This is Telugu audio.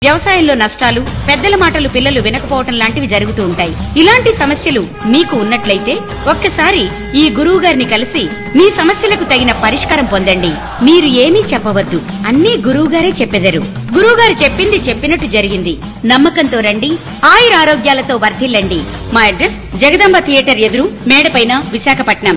వ్యవసాయంలో నష్టాలు, పెద్దల మాటలు పిల్లలు వినకపోవటం లాంటివి జరుగుతూ ఉంటాయి. ఇలాంటి సమస్యలు మీకు ఉన్నట్లయితే ఒక్కసారి ఈ గురువు గారిని కలిసి మీ సమస్యలకు తగిన పరిష్కారం పొందండి. మీరు ఏమీ చెప్పవద్దు, అన్నీ గురువుగారే చెప్పెదరు. గురువుగారు చెప్పింది చెప్పినట్టు జరిగింది. నమ్మకంతో రండి, ఆయురారోగ్యాలతో వర్ధిల్లండి. మా అడ్రస్ జగదంబ థియేటర్ ఎదురు, మేడపైన, విశాఖపట్నం.